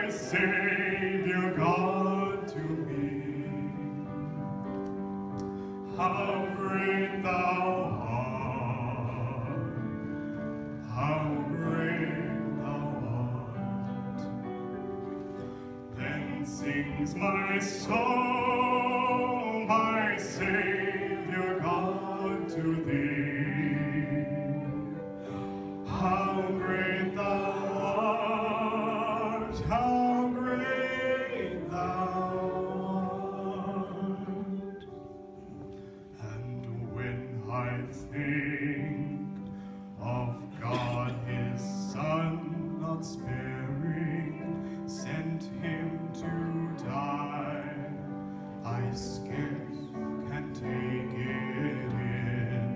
my Savior God to me. How great thou art, how great thou art. Then sings my soul, my Savior God to thee. How great thou art, how great thou art. And when I think of God his Son, not sparing, sent him to die, I scarce can take it in.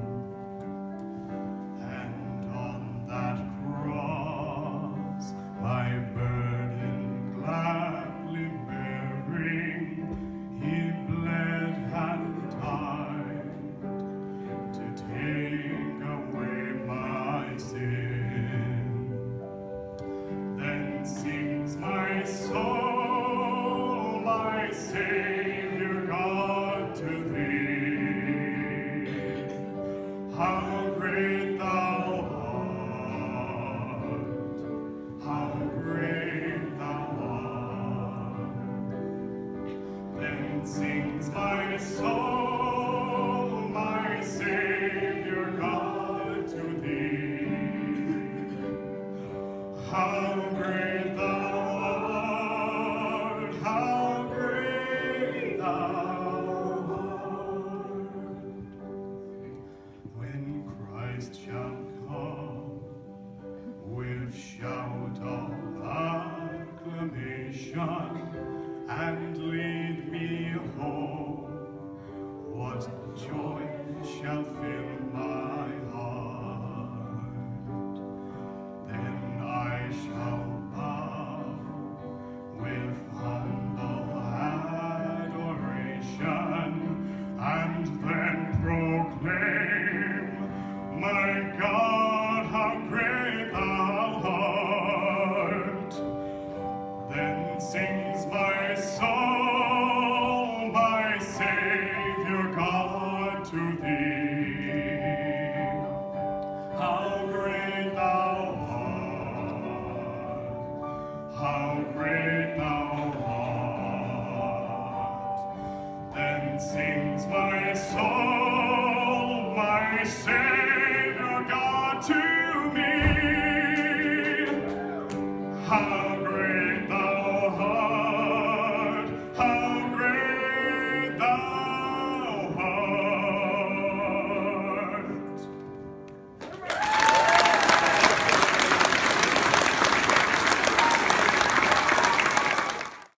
And on that cross, my burden gladly bearing, he bled and died to take away my sin. Then sings my soul, my Savior God to thee. How great thou art, how great thou art. Then sings my soul, my Savior God to thee. How great thou art, how great thou art. When Christ shall come with shout of acclamation and lead me home, what joy shall fill my heart. Then I shall bow with humble adoration and then proclaim, my God, how great thou art. Then sings my soul, my Savior God to thee. How great thou art, how great thou